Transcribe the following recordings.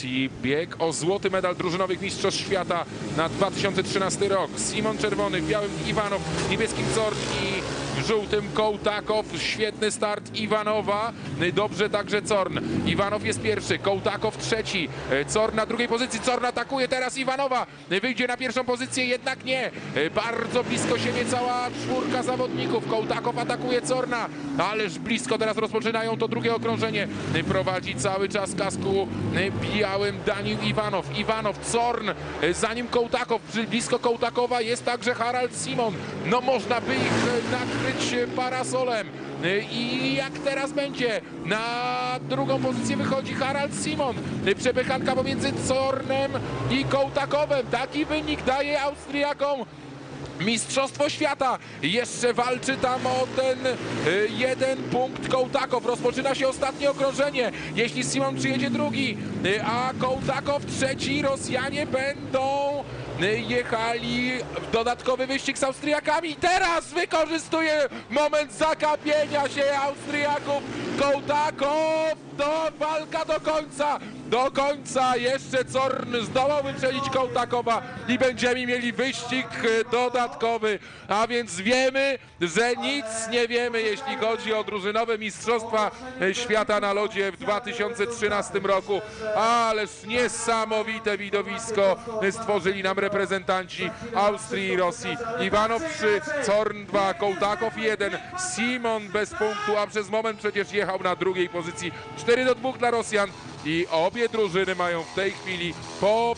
I bieg o złoty medal drużynowych mistrzostw świata na 2013 rok. Simon czerwony, w białym Iwanow, w niebieskim Zorn i w żółtym Kołtakow. Świetny start Iwanowa. Dobrze także Zorn. Iwanow jest pierwszy, Kołtakow trzeci. Zorn na drugiej pozycji. Zorn atakuje teraz Iwanowa. Wyjdzie na pierwszą pozycję, jednak nie. Bardzo blisko siebie cała czwórka zawodników. Kołtakow atakuje Zorna, ależ blisko teraz rozpoczynają to drugie okrążenie. Prowadzi cały czas kasku białym Daniel Iwanow. Iwanow, Zorn, za nim Kołtakow. Blisko Kołtakowa jest także Harald Simon. No można by ich nakryć parasolem. I jak teraz będzie? Na drugą pozycję wychodzi Harald Simon. Przepychanka pomiędzy Zornem i Kołtakowem. Taki wynik daje Austriakom Mistrzostwo Świata. Jeszcze walczy tam o ten jeden punkt Kołtakow. Rozpoczyna się ostatnie okrążenie. Jeśli Simon przyjedzie drugi, a Kołtakow trzeci, Rosjanie będą jechali w dodatkowy wyścig z Austriakami. Teraz wykorzystuje moment zakapienia się Austriaków. Kołtakow, walka do końca. Do końca jeszcze Zorn zdołał wyprzedzić Kołtakowa i będziemy mieli wyścig dodatkowy. A więc wiemy, że nic nie wiemy, jeśli chodzi o drużynowe Mistrzostwa Świata na lodzie w 2013 roku. Ależ niesamowite widowisko stworzyli nam reprezentanci Austrii i Rosji. Iwanow 3, Zorn 2, Kołtakow 1, Simon bez punktu, a przez moment przecież jechał na drugiej pozycji. 4-2 dla Rosjan. I obie drużyny mają w tej chwili po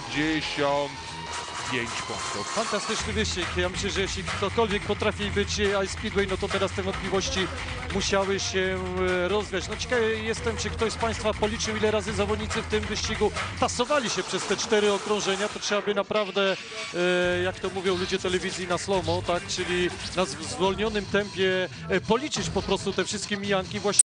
55 punktów. Fantastyczny wyścig. Ja myślę, że jeśli ktokolwiek potrafi być Ice Speedway, no to teraz te wątpliwości musiały się rozwiać. No ciekawy jestem, czy ktoś z Państwa policzył, ile razy zawodnicy w tym wyścigu tasowali się przez te 4 okrążenia. To trzeba by naprawdę, jak to mówią ludzie telewizji, na slow-mo, tak? Czyli na zwolnionym tempie policzyć po prostu te wszystkie mijanki. Właśnie